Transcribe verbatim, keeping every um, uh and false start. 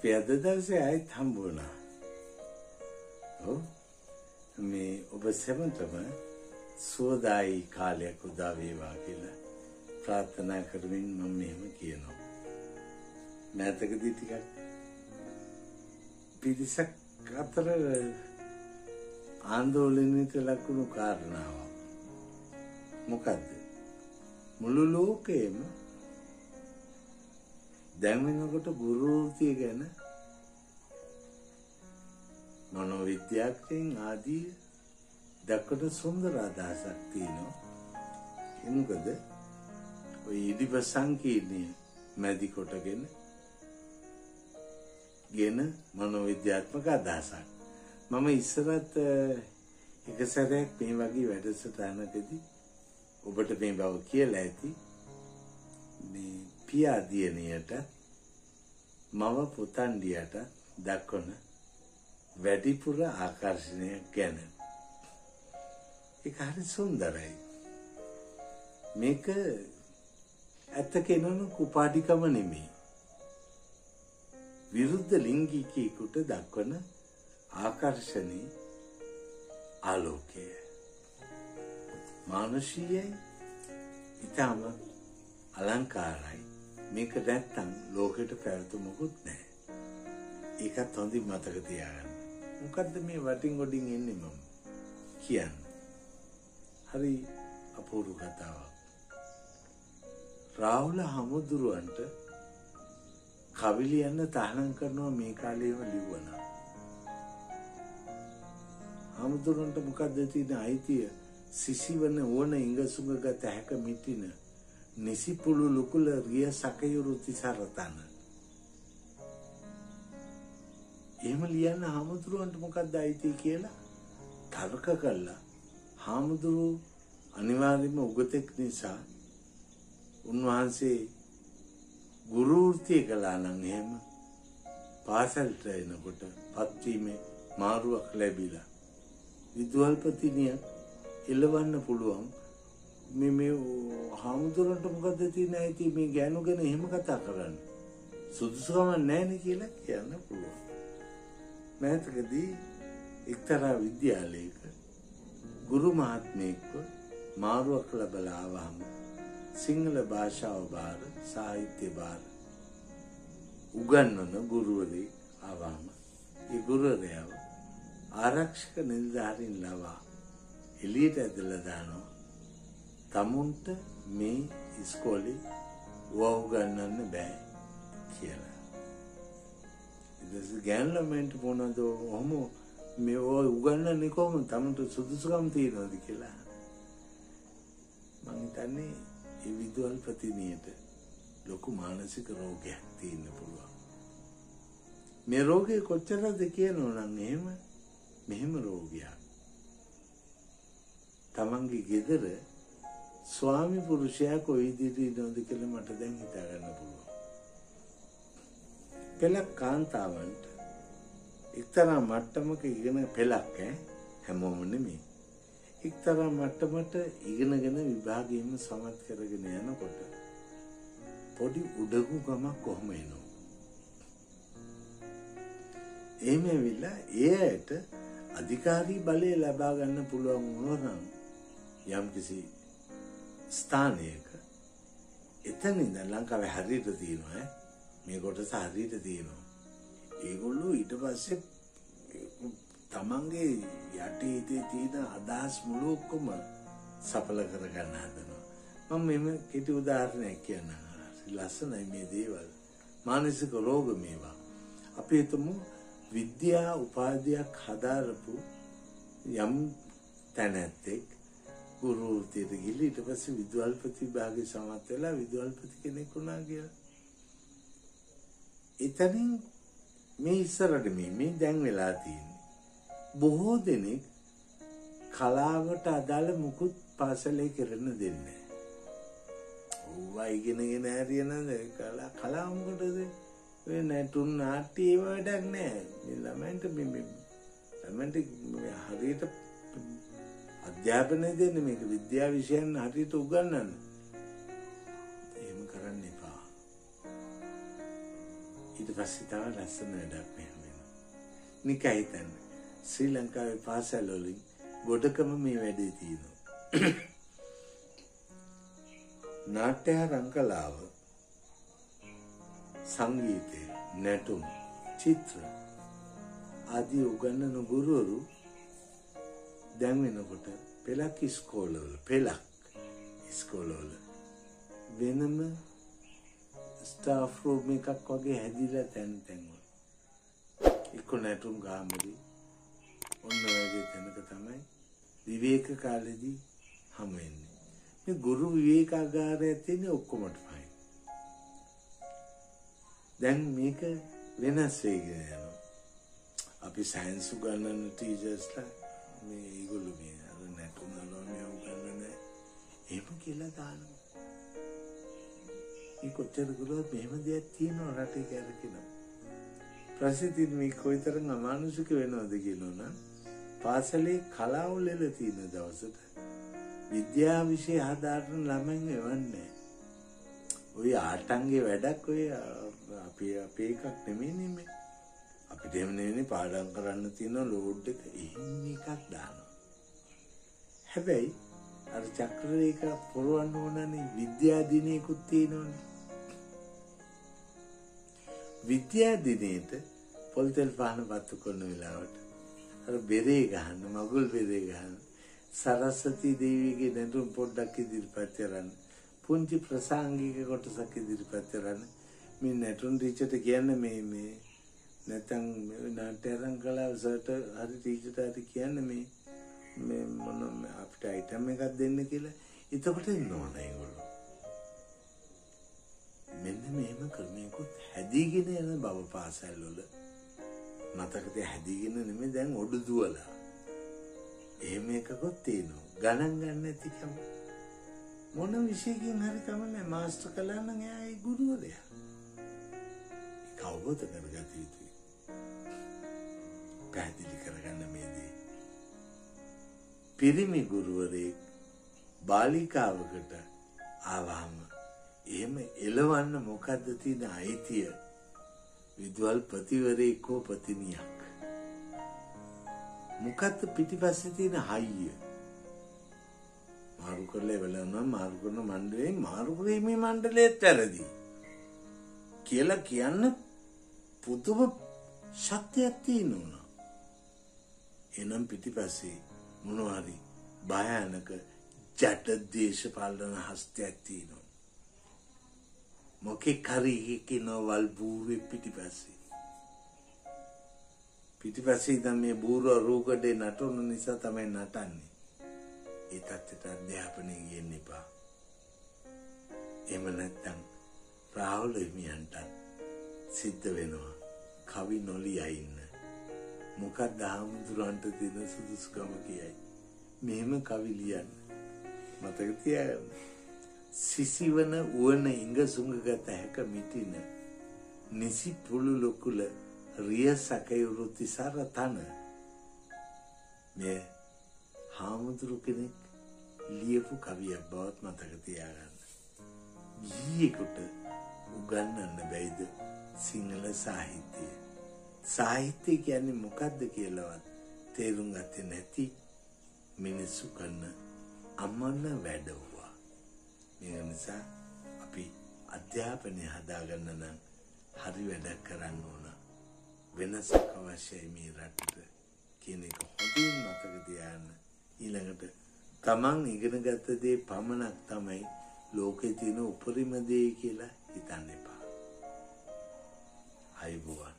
අපි අද දවසේ ආයෙත් හම්බ වුණා. ඔව් මේ ඔබ සැමටම සුවදායි කාලයක් උදා වේවා කියලා ප්‍රාර්ථනා කරමින් මම මෙහෙම කියනවා. මෑතකදී ටිකක් පිරිසක් අතර ආందోලනයට ලකුණු කාරණාවක්. මොකද්ද? මුළු ලෝකෙම දැන් වෙනකොට ගුරු වෘත්තිය ගැන මනෝවිද්‍යාඥයන් ආදී දක්වන සුන්දර අදහසක් තියෙනවා. ඒ මොකද ඔය ඉදිබ සංකීර්ණය මැදි කොටගෙන ගෙන මනෝවිද්‍යාත්මක අදහසක්. මම ඉස්සරත් එක සැරයක් මේ වගේ වැඩසටහනකදී ඔබට මේ බව කියලා ඇති. මේ පියා දියණියට මව පුතණ්ඩියට දක්වන වැඩිපුර ආකර්ෂණය ගැන. ඒක හරි සුන්දරයි. මේක ඇත්ත කෙනන කුපාඩිකම නෙමෙයි. විරුද්ධ ලිංගිකයෙකුට දක්වන ආකර්ෂණී ආලෝකය. මානුෂීයයි ඊටම අලංකාරයි. මේක නැත්තම් ලෝකෙට පැවතුමකුත් නැහැ. ඒකත් හොඳින් මතක තියාගන්න. මොකද්ද මේ වටින් ගොඩින් එන්නේ මම කියන්නේ? හරි අපූර්ව කතාවක්. රාහුල හමුදුරුවන්ට කවි ලියන්න තහනම් කරනවා මේ කාලේම ලිව්වනා. හමුදුරුවන්ට මොකද්ද තියෙන අයිතිය? සිසිවන ඕන ඉඟසුඟ ගත හැක මිටින නිසිපුළු ලුකුල රිය සකයුරු තිසරතන. එහෙම ලියන්න හාමුදුරුවන්ට මොකක්ද අයිති කියලා තර්ක කළා. හාමුදුරුවෝ අනිවාර්යයෙන්ම උගතෙක් නිසා උන්වහන්සේ ගුරු වෘත්තිය කළා නම් එහෙම පාසලට එනකොට පත්වීමේ මාරුවක් ලැබිලා විදුහල්පතිනිය එළවන්න පුළුවන්. මේ මේ හාමුදුරන්ට මොකද්ද තියෙන ඇති මේ ගෑනු ගැන එහෙම කතා කරන්නේ? සුදුසුකම නැහැනේ කියලා කියන්න පුළුවන්. මෑතකදී එක්තරා විද්‍යාලයක ගුරු මහත්මයෙක්ව මාරුවක් ලැබලා ආවම සිංහල භාෂාව බාර සාහිත්‍ය බාර උගන්වන ගුරුවරයෙක් ආවම ඒ ගුරුවරයාව ආරක්ෂක නිලධාරීන් ලවා එළියට ඇදලා දානවා. තමුන්ට මේ ඉස්කෝලේ වව් ගන්නන්න බෑ කියලා. ඉතින් ගෑනු ළමයින්ට මොනවද ඔහොම මේ ඔය උගන්නන්නේ කොහොමද? තමුන්ට සුදුසුකම් තියනවද කියලා. මං හිතන්නේ ඒ විදුහල්පතිනියට ලොකු මානසික රෝගයක් තියෙන්න පුළුවන්. මේ රෝගේ කොච්චරද කියනවනම් එහෙම මෙහෙම රෝගයක්. තමන්ගේ ගෙදර ස්වාමි පුරුෂයා කොයි විදිහට ඉන්නවද කියලා මට දැන් හිතා ගන්න පුළුවන්. පෙළක් කාන්තාවන්ට එක්තරා මට්ටමක ඉගෙන පෙළක් ඈ හැමෝම නෙමෙයි. එක්තරා මට්ටමට ඉගෙනගෙන විභාගයෙන්ම සමත් කරගෙන යනකොට පොඩි උඩගු ගමක් කොහොම එනවා. එහෙම වෙලා එයට අධිකාරී බලය ලබා ගන්න පුළුවන් වුණා නම් යම් කිසි ස්ථානයක එතන ඉඳන් ලංකාවේ හරියට තියෙනවා ඈ මේ කොටස හරියට තියෙනවා. ඒගොල්ලෝ ඊට පස්සේ තමන්ගේ යටි හිතේ තියෙන අදහස් මුළු ඔක්කොම සඵල කරගන්න හදනවා. මම මෙහෙම කෙටි උදාහරණයක් කියන්නම්. ලස්සනයි මේ දේවල්. මානසික රෝග මේවා. අපි හිතමු විද්‍යා උපාධියක් හදාරපු යම් තැනැත්තෙක් ගුරු වෘත්තියට ගිහින් ඊට පස්සේ විදුහල්පති විභාගේ සමත් වෙලා විදුහල්පති කෙනෙක් වුණා කියලා. එතනින් මේ ඉස්සරට මේ මේ දැන් වෙලා තියෙන්නේ. බොහෝ දෙනෙක් කලාවට අදාළ මුකුත් පාසලේ කරන්න දෙන්නේ නැහැ. ඕවා ඉගෙනගෙන හරියනද කලා කලාව මොකටද? වෙන නැටුම් නාට්‍ය ඒව වැඩක් නැහැ. මේ ළමයින්ට මේ මේ ළමයින්ට හරියට අධ්‍යාපනය දෙන්න මේක විද්‍යා විෂයන් හරියට උගන්වන්න. එහෙම කරන්න එපා. ඊට පස්සේ තව ලස්සන වැඩක් මෙහෙම වෙනවා. නිකන් හිතන්න ශ්‍රී ලංකාවේ පාසල් වලින් ගොඩකම මේ වැඩේ තියෙනවා. නාට්‍ය රංගලාව සංගීතය නැටුම් චිත්‍ර ආදී උගන්වන ගුරුවරු දැන් වෙනකොට පෙළක් ඉස්කෝලවල පෙළක් ඉස්කෝලවල වෙනම ස්ටාෆ් රූම් එකක් වගේ හැදිලා තැන් තැන්වල එක්ක නැටුම් ගාමරි ඔන්න වගේ තැනක තමයි විවේක කාලෙදී හමු වෙන්නේ. මේ ගුරු විවේකාගාරය තියෙන්නේ ඔක්කොමට පයින්. දැන් මේක වෙනස් වෙගෙන යනවා. අපි සයන්ස් උගන්වන ටීචර්ස්ලා මේ ඒගොල්ලෝ මේ අර නැටුම් වල මේ උගන්වන එහෙම කියලා දානවා. මේ කොච්චර ගුරුවරු මෙහෙම දෙයක් තියෙනවා රටේ කියලා කියනවා. ප්‍රසිද්ධින් මේ කොයිතරම් අමානුෂික වෙනවද කියනවනම් පාසලේ කලාවල් වල තියෙන දවසට විද්‍යා විෂය හදාරන ළමයින් එවන්නේ. ඔය ආටංගේ වැඩක් ඔය අපි අපේ එකක් නෙමෙයිනේ මේ. අපිට එහෙම නෙවෙයි පාඩම් කරන්න තියෙන ලෝඩ් එක එහෙම එකක් දානවා. හැබැයි අර චක්‍රරේඛ පුරවන්න ඕනනේ විද්‍යා දිනයකුත් තියෙනවනේ. විද්‍යා දිනේට පොල්තෙල් පාන පත්තු කරන වෙලාවට අර බෙරේ ගහන්න මගුල් බෙරේ ගහන්න සරස්වති දේවියගේ නැටුම් පොඩ්ඩක් ඉදිරිපත් කරන්න පුංචි ප්‍රසංගික කොටසක් ඉදිරිපත් කරන්න මේ නැටුම් ටීචර්ට කියන්නේ මේ මේ නැත්නම් නාට්‍ය රංගලාව සර්ට හරි ටීචර්ට හරි කියන්නේ මේ මේ මොන අපිට අයිටම් එකක් දෙන්න කියලා. එතකොට නෝන ඒගොල්ලෝ මෙන්න මේම ක්‍රමයකට හැදීගෙන යන බව පාසල් වල මතකද හැදීගෙන නෙමෙයි දැන් ඔඩු දුවලා. එහෙම එකකුත් තියෙනවා. ගණන් ගන්න නැතිකම මොන විශේෂකින් හරි කමන්නේ මාස්ටර් කළා නම් එයා ඒ ගුරුවරයා. ඒක අවබෝධ කරගත යුතුයි. පැහැදිලි කරගන්න මේ දේ. පිරිමි ගුරුවරයෙක් බාලිකාවකට ආවම එහෙම එලවන්න මොකද්ද තියෙන අයිතිය? විද්වල් ප්‍රතිවරයෙක් හෝ ප්‍රතිනියක්. මොකද්ද පිටිපස්සේ තියෙන හයිය? මාරු කරලා වෙලනවා මාරු කරන මණ්ඩලයෙන් මාරු කරේ මේ මණ්ඩලයේත් වැරදි කියලා කියන්න පුදුම ශක්තියක් තියෙනවා. එනම් පිටිපස්සේ මොනවා හරි භයානක ජට දේශපාලන හස්තයක් තියෙනවා. මොකේ කරි කිනවල් බූරුවේ පිටිපස්සේ පිටිපස්සේ ඉතින් මේ බූරුව රූකඩේ නටන නිසා තමයි නටන්නේ. ඒ තත්ත්වයට අධ්‍යාපනය ගියන්න එපා. එහෙම නැත්නම් රාහුල හිමියන්ට සිද්ධ වෙනවා කවි නොලියා ඉන්න. මොකක්ද හාමුදුරන්ට දෙන සුදුසුකම කියයි. මෙහෙම කවි ලියන්න. මතක තියාගන්න. සිසිවන උවන ඉඟ සුඟගත හැක මිටින නිසි පුළු ලොකුල රිය සකයුරු තිසර තන. මේ හාමුදුරු කෙනෙක් ලියපු කවියක් බවත් මතක තියාගන්න. ගීයකට උගන්වන්න බැයිද සිංහල සාහිත්‍යය? සාහිත්‍ය කියන්නේ මොකද්ද කියලාවත් තේරුම් ගත්තේ නැති මිනිස්සු කරන අමන වැඩවුවා. මේ නිසා අපි අධ්‍යාපනය හදාගන්න නම් හරි වැඩක් කරන්න ඕන. වෙනසක් අවශ්‍යයි මේ රටට කියන එක හොඳින් මතක තියාගන්න. ඊළඟට තමන් ඉගෙන ගත්ත දේ පමණක් තමයි ලෝකේ තියෙන උපරිම දේ කියලා හිතන්න එපා. අයබෝවන්.